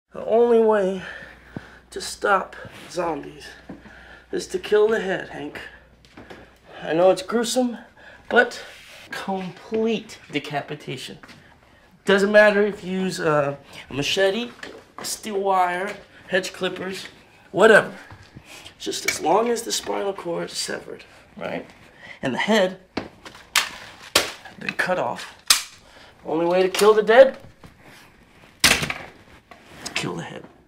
The only way to stop zombies is to kill the head, Hank. I know it's gruesome, but complete decapitation. Doesn't matter if you use a machete, steel wire, hedge clippers, whatever. Just as long as the spinal cord is severed, right? And the head has been cut off. Only way to kill the dead? Kill the head.